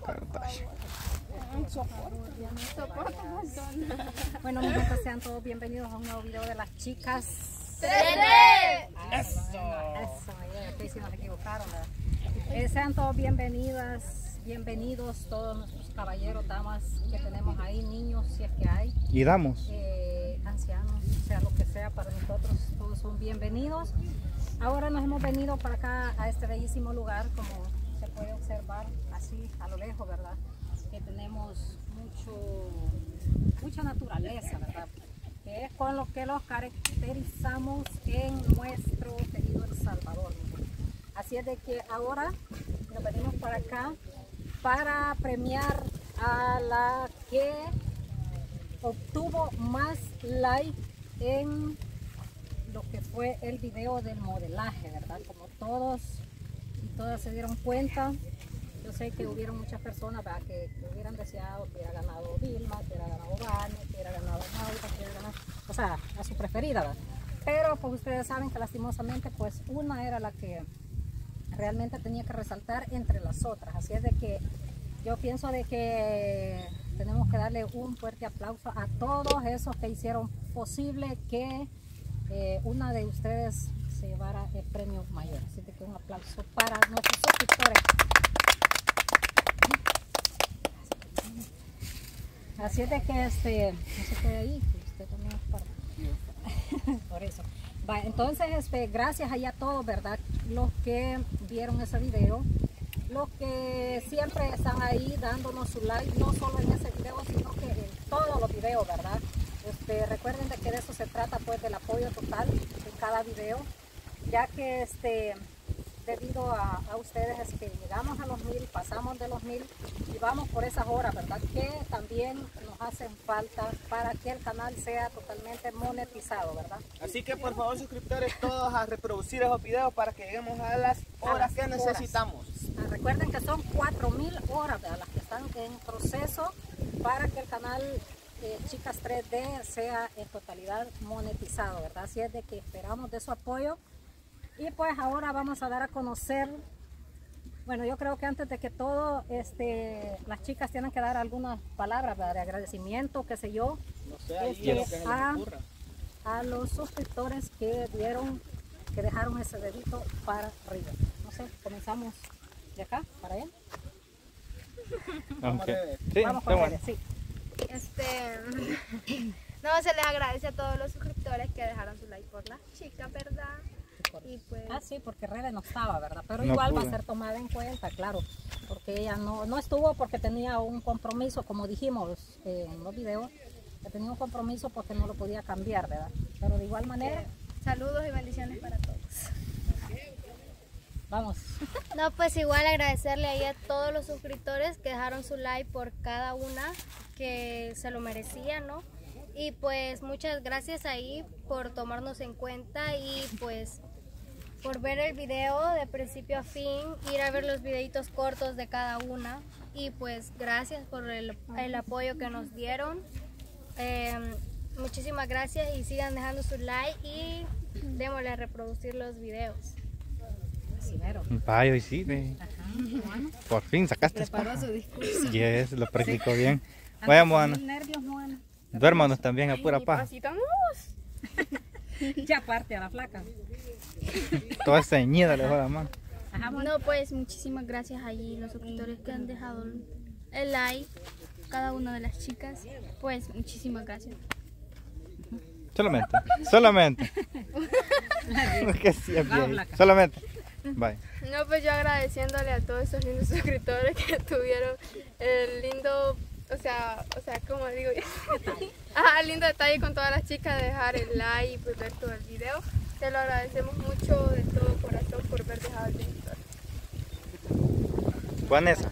Cartacho. Bueno, mi gente, sean todos bienvenidos a un nuevo video de las chicas. Eso. Que si nos equivocaron, ¿verdad? Sean todos bienvenidos todos nuestros caballeros, damas que tenemos ahí, niños si es que hay. Y damos. Ancianos, sea lo que sea, para nosotros todos son bienvenidos. Ahora nos hemos venido para acá a este bellísimo lugar, como se puede observar así a lo lejos, ¿verdad? Que tenemos mucha naturaleza, ¿verdad? Que es con lo que los caracterizamos en nuestro querido El Salvador. Así es de que ahora nos venimos para acá para premiar a la que obtuvo más like en lo que fue el video del modelaje, ¿verdad? Como todos y todas se dieron cuenta, yo sé que hubieron muchas personas, ¿verdad?, que hubieran deseado que hubiera ganado Vilma, que hubiera ganado Vane, que hubiera ganado Maura, que hubiera ganado, o sea, a su preferida, ¿verdad? Pero pues ustedes saben que lastimosamente pues una era la que realmente tenía que resaltar entre las otras, así es de que yo pienso de que tenemos que darle un fuerte aplauso a todos esos que hicieron posible que una de ustedes se llevara el premio mayor. Así que un aplauso para nuestros suscriptores. Así es de que no se quede ahí, usted también es parte. Por eso. Va, entonces, gracias allá a todos, ¿verdad? Los que vieron ese video, los que siempre están ahí dándonos su like, no solo en ese video, sino que en todos los videos, ¿verdad? Recuerden de que de eso se trata, pues, del apoyo total en cada video, ya que debido a ustedes es que llegamos a los 1000, pasamos de los 1000 y vamos por esas horas, ¿verdad? Que también nos hacen falta para que el canal sea totalmente monetizado, ¿verdad? Así que por favor, suscriptores, todos a reproducir esos videos para que lleguemos a las horas que necesitamos. Recuerden que son 4000 horas, ¿verdad?, las que están en proceso para que el canal Chicas 3D sea en totalidad monetizado, ¿verdad? Así es de que esperamos de su apoyo. Y pues ahora vamos a dar a conocer, bueno, yo creo que antes de que todo, las chicas tienen que dar algunas palabras, ¿verdad?, de agradecimiento, qué sé yo, No sé, ahí lo que se les ocurra. a los suscriptores que dejaron ese dedito para arriba. No sé, comenzamos de acá, para allá. Okay. Vamos con bueno. sí. No, se les agradece a todos los suscriptores que dejaron su like por las chicas, ¿verdad? Y pues... Sí, porque Rebe no estaba, ¿verdad? Pero No igual va pude. a ser tomada en cuenta, claro, porque ella no estuvo porque tenía un compromiso, como dijimos en los videos, que tenía un compromiso porque no lo podía cambiar, ¿verdad? Pero de igual manera, Saludos y bendiciones para todos. vamos. No, pues igual agradecerle ahí a todos los suscriptores que dejaron su like por cada una que se lo merecía, ¿no? Y pues muchas gracias ahí por tomarnos en cuenta y pues por ver el video de principio a fin, ir a ver los videitos cortos de cada una y pues gracias por el apoyo que nos dieron. Muchísimas gracias y sigan dejando su like y démosle a reproducir los videos. Así mero. Vaya, y sí, ve. Ajá, bueno. Por fin sacaste Preparó su discurso. Yes, lo practicó bien. Vaya, Moana. Mil nervios, Moana. Duérmanos también a pura paz. Ya parte a la flaca. Toda ceñida le va la mano. Ajá, Moana. No, pues muchísimas gracias ahí los suscriptores que han dejado el like, cada una de las chicas, pues muchísimas gracias. Solamente. Que sí, es Vamos, bien. Flaca. Solamente. Bye. No, pues yo agradeciéndole a todos esos lindos suscriptores que tuvieron el lindo, o sea, como digo yo, el lindo detalle con todas las chicas de dejar el like y pues ver todo el video. Te lo agradecemos mucho de todo corazón por haber dejado el dedito. Vanessa.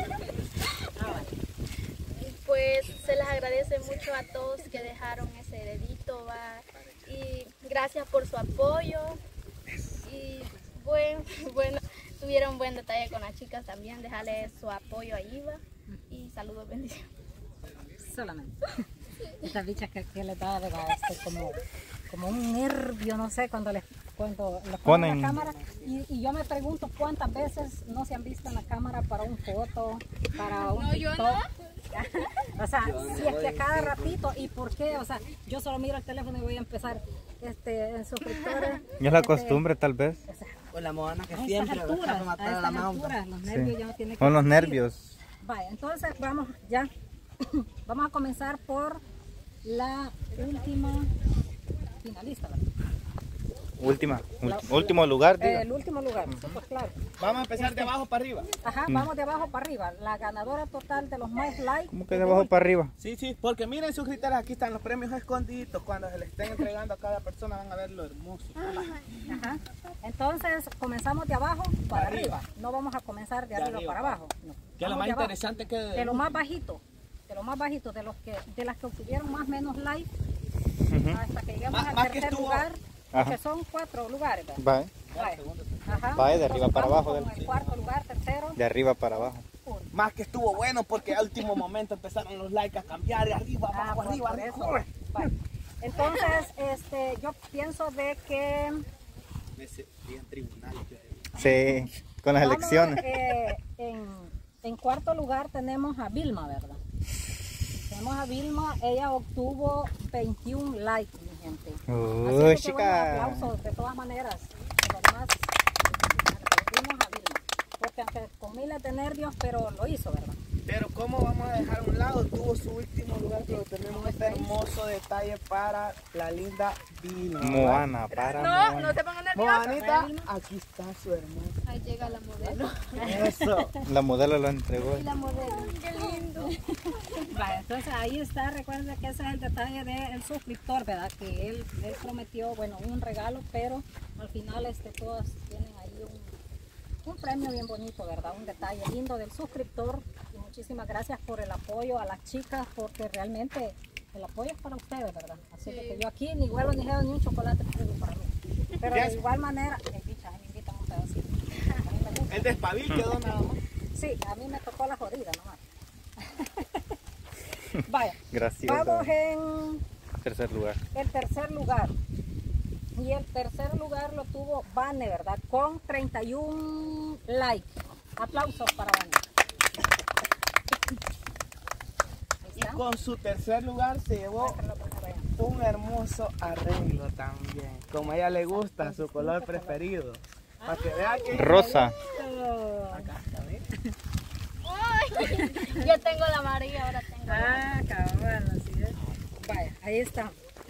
Pues se les agradece mucho a todos que dejaron ese dedito, ¿va? Y gracias por su apoyo y bueno, tuvieron buen detalle con las chicas también, dejarle su apoyo ahí, ¿va? Y saludos, bendiciones. Solamente. Estas bichas que les da, ¿verdad? Como un nervio, no sé, cuando cuando le ponen Ponen- la cámara y yo me pregunto cuántas veces no se han visto en la cámara para un foto, para un TikTok. O sea, si es que a cada ratito, ¿y por qué? O sea, yo solo miro el teléfono y voy a empezar en suscriptores. Y es la costumbre tal vez. O sea, O la modana que a siempre estas va alturas, a matar a a la estas mamá. alturas, los nervios ya no tienen que Son los existir. nervios. Vaya, entonces vamos ya. Vamos a comenzar por la última finalista, ¿verdad? Último lugar, diga. El último lugar, sí, pues claro. Vamos a empezar de abajo para arriba. Ajá, vamos de abajo para arriba. La ganadora total de los más likes. ¿Cómo que de abajo para arriba? Sí, sí, porque miren suscriptores, aquí están los premios escondiditos. Cuando se les estén entregando a cada persona van a ver lo hermoso. Ajá. Entonces comenzamos de abajo para arriba. No vamos a comenzar de arriba para abajo. No. Que es lo Vamos más de abajo. interesante que... De lo más bajito. De lo más bajito, de las que obtuvieron más o menos likes. Hasta que lleguemos Más al que tercer estuvo- lugar. Ajá. Que son 4 lugares, ¿verdad? Vaya, Vaya. Ajá. Vaya, de arriba Entonces, para vamos abajo con el cuarto lugar, tercero. de arriba para abajo. Más que estuvo bueno porque al último momento empezaron los likes a cambiar de arriba, abajo, pues, arriba, por arriba. eso. Vaya. Entonces, yo pienso de que En tribunales. Sí, con las vamos, elecciones. en cuarto lugar tenemos a Vilma, ¿verdad? Tenemos a Vilma, ella obtuvo 21 likes, mi gente. Uy, Así que, bueno, chica. aplausos de todas maneras. De lo más, aplaudimos a Vilma. Porque aunque con miles de nervios, pero lo hizo, ¿verdad? Pero cómo vamos a dejar a un lado, tuvo su último lugar, pero tenemos este hermoso detalle para la linda Vilma. Moana, para No, Moana. no te pongan nerviosa. Moanita, aquí está su hermoso. Ahí llega la modelo. Eso. La modelo lo entregó. La modelo. Qué lindo. Vale, entonces ahí está, recuerden que ese es el detalle del suscriptor, ¿verdad? Que él prometió, bueno, un regalo, pero al final todas tienen ahí un premio bien bonito, ¿verdad? Un detalle lindo del suscriptor. Y muchísimas gracias por el apoyo a las chicas, porque realmente el apoyo es para ustedes, ¿verdad? Así que yo aquí ni huevo ni geo ni un chocolate tengo para mí. Pero de igual manera, bicha, me invitan un pedacito. A mí me gusta. El despabil quedó nada más. Sí, a mí me tocó la jodida nomás. Vaya, Graciosa. vamos en Tercer lugar. el tercer lugar. Y el tercer lugar lo tuvo Vane, ¿verdad? Con 31 likes. Aplausos para Vane. Ahí Y está. con su tercer lugar se llevó Muéstrenlo para que vean. un hermoso arreglo también. Como a ella le gusta, su color preferido. Para que vean que... Rosa. Acá está, ¿ves? Yo tengo la amarilla, ahora tengo la... Cabrón, así es. Vaya, ahí está.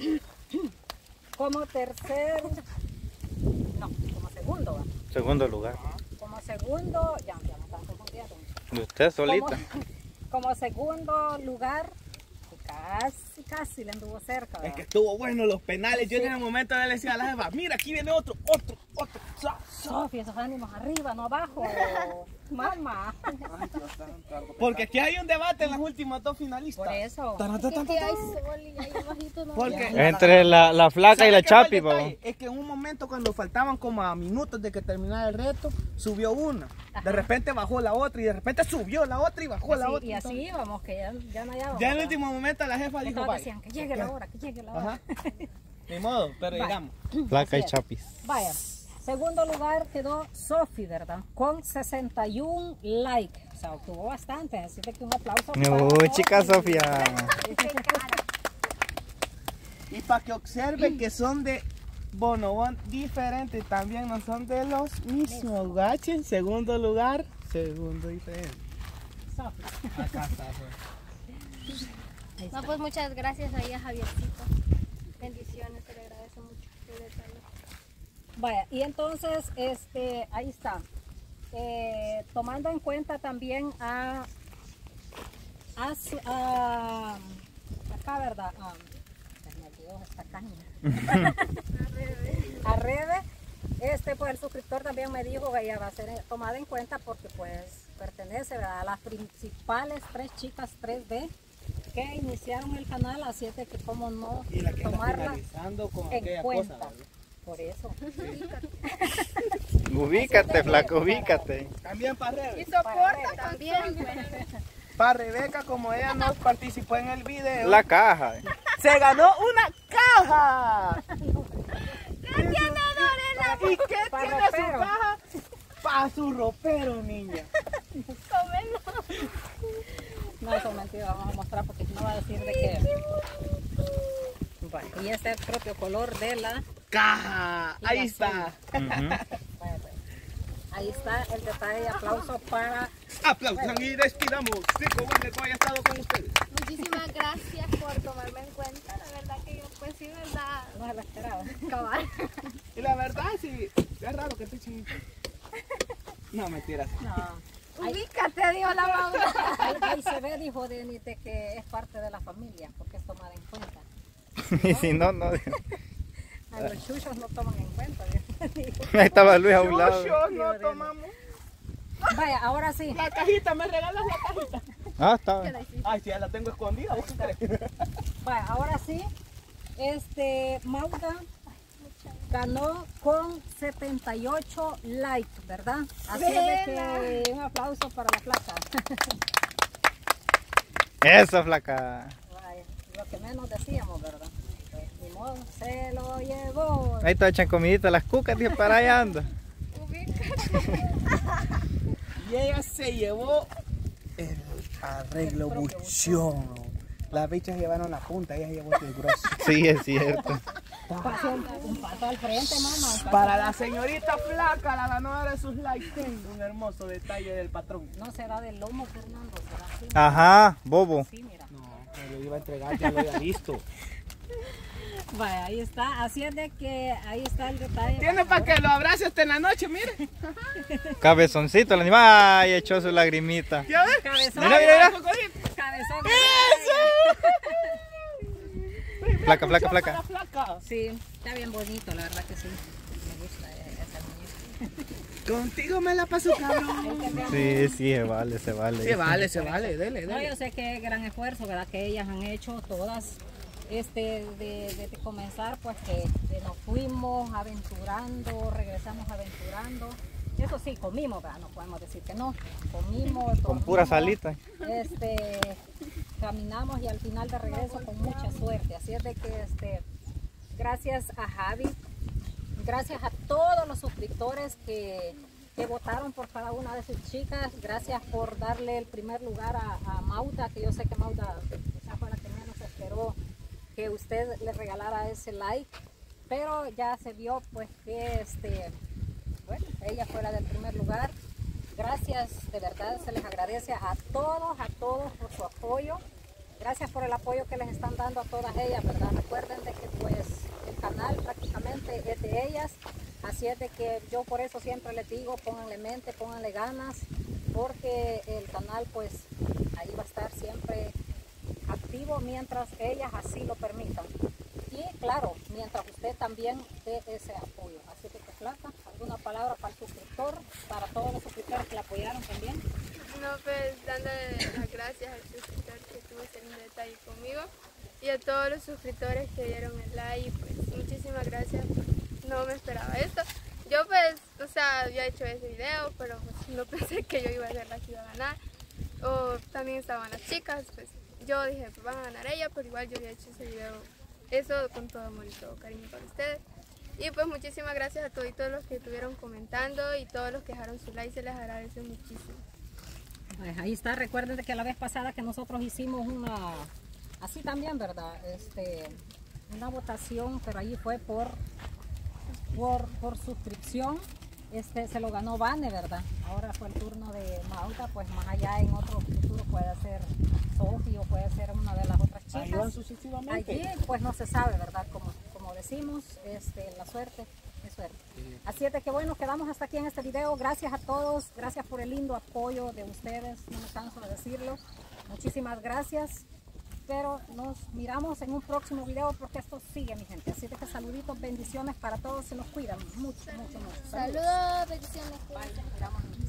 Como tercer... No, como segundo, ¿va? Segundo lugar. Como segundo... Ya me están confundiendo. ¿Y usted solita? Como segundo lugar, casi le anduvo cerca, Es ¿verdad? que estuvo bueno los penales. Yo en el momento le decía a la jefa, mira, aquí viene otro. Sofía, esos ánimos arriba, no abajo. Mamá. Porque aquí hay un debate en las últimas dos finalistas. Por eso. Es que hay sol y ahí abajito no. Porque Entre la flaca y la ¿sabe qué fue el chapi, detalle? babón. Es que en un momento cuando faltaban como a minutos de que terminara el reto, subió una. De repente bajó la otra y de repente subió la otra y bajó la otra. Y así íbamos, que ya no hallábamos. Ya en el ¿verdad? último momento la jefa dijo, Todos vaya. decían que llegue la hora, que llegue la hora. Ajá. Ni modo, pero Vaya. llegamos. Flaca y Así es. chapis. Vaya, segundo lugar quedó Sofi, ¿verdad? Con 61 likes. O sea, obtuvo bastante, así que un aplauso. para Uy, Sofi. chica Sofía. Y para que observen que son de bonobón diferentes, también no son de los mismos. Gachen, segundo lugar, segundo diferente. Sofi. Acá está. Ahí está. No, pues muchas gracias ahí a Javiercito. Bendiciones, te le agradezco mucho. Qué detalle. Vaya, y entonces, ahí está. Tomando en cuenta también acá, ¿verdad? Se me olvidó esta caña. A Rebe, pues el suscriptor también me dijo que ella va a ser tomada en cuenta porque pues pertenece, ¿verdad?, a las principales 3 chicas 3D que iniciaron el canal, así es de que como no Y la que está tomarla finalizando con en aquella cuenta. cosa. ¿verdad? Por eso. Ubícate, flaco, ubícate. También para Y Rebeca. soporta también. Para Rebeca, como ella no participó en el video, La caja. se ganó una caja. ¡La ganadora es la ¿Y qué Pa' tiene su ropero. caja? Para su ropero, niña. No, eso es mentira, vamos a mostrar porque no va a decir de qué. Bueno, y este es el propio color de la... Caja. Y Ahí la está. Ahí está el detalle. Aplauso para... Aplaudan y despidamos. Rico Winneco haya estado con ustedes. Muchísimas gracias por tomarme en cuenta. La verdad que yo, pues sí, verdad, No se lo esperaba. cabal. Y la verdad, sí, es raro que te echen. No, mentiras. No. Ubícate, dijo la mamá. Ahí se ve, dijo Denis, de que es parte de la familia, porque es tomada en cuenta. Y si no, no. A los chuchos no toman en cuenta. Dijo. Ahí estaba Luis a un lado. Chuchos no tomamos. Vaya, ahora sí. La cajita, ¿me regalas la cajita? Ah, estaba. Ay, sí, ya la tengo escondida. ¿Vos qué querés? Vaya, ahora sí. Mauda ganó con 78 likes, ¿verdad? Así es de que un aplauso para la placa. Eso, flaca. Vaya, lo que menos decíamos, ¿verdad? Pues, ni modo, se lo llevó. Ahí te echan comidita las cucas, tío, para allá anda. Y ella se llevó el arreglo buchón. Las bichas llevaron la punta, ella llevó el grosso. Sí, es cierto. Un paso al frente, mamá. Para la señorita flaca, la ganadora de sus likes, tengo un hermoso detalle del patrón. No será del lomo, Fernando, será así. Ajá, bobo. Sí, mira. No, me lo iba a entregar, ya lo había visto. Vaya, ahí está. Así es de que ahí está el detalle. Tiene para que lo abrace hasta en la noche, mire. Cabezoncito, el animal. Ay, echó su lagrimita. ¿Ya ves? Cabezón. Mira, mira, mira. Cabezón. Flaca, flaca, Para flaca. la flaca. Sí, está bien bonito, la verdad que sí. Me gusta esa muñeca. Contigo me la paso, cabrón. Sí, sí, se vale, se vale. Se vale, dele, No, yo sé que es gran esfuerzo, ¿verdad? Que ellas han hecho todas, de comenzar, pues que nos fuimos aventurando, regresamos aventurando. Eso sí, comimos, ¿verdad? No podemos decir que no. Comimos. Con pura dormimos, salita. Caminamos y al final de regreso con mucha suerte. Así es de que gracias a Javi, gracias a todos los suscriptores que votaron por cada una de sus chicas, gracias por darle el primer lugar a Mauda, que yo sé que Mauda quizás fue la que menos esperó que usted le regalara ese like, pero ya se vio pues que bueno, ella fue la del primer lugar. Gracias, de verdad se les agradece a todos por su apoyo. Gracias por el apoyo que les están dando a todas ellas, ¿verdad? Recuerden de que pues el canal prácticamente es de ellas, así es de que yo por eso siempre les digo, pónganle mente, pónganle ganas, porque el canal pues ahí va a estar siempre activo mientras ellas así lo permitan. Y claro, mientras usted también dé ese apoyo. Así que flaca, ¿alguna palabra para el suscriptor, para todos los suscriptores que la apoyaron también? No, pues dándole las gracias al suscriptor que tuvo ese lindo detalle conmigo y a todos los suscriptores que dieron el like, pues muchísimas gracias, no me esperaba esto. Yo pues, o sea, había hecho ese video, pero pues, no pensé que yo iba a ser la que iba a ganar. O también estaban las chicas, pues yo dije, pues van a ganar ella, pero igual yo había hecho ese video, eso con todo amor y todo cariño para ustedes. Y pues muchísimas gracias a todos los que estuvieron comentando y todos los que dejaron su like, se les agradece muchísimo. Pues ahí está, recuerden que la vez pasada que nosotros hicimos una, así también, ¿verdad? Una votación, pero allí fue por suscripción. Se lo ganó Vane, ¿verdad? Ahora fue el turno de Mauda, pues más allá en otro futuro puede ser Sofi o puede ser una de las otras chicas. Ayudan sucesivamente. Allí pues no se sabe, ¿verdad? Como decimos, la suerte es suerte. Así es de que bueno, quedamos hasta aquí en este video. Gracias a todos, gracias por el lindo apoyo de ustedes, no me canso de decirlo. Muchísimas gracias. Pero nos miramos en un próximo video porque esto sigue, mi gente. Así que saluditos, bendiciones para todos, se nos cuidan mucho, mucho, mucho. Saludos, bendiciones. Bye, nos miramos.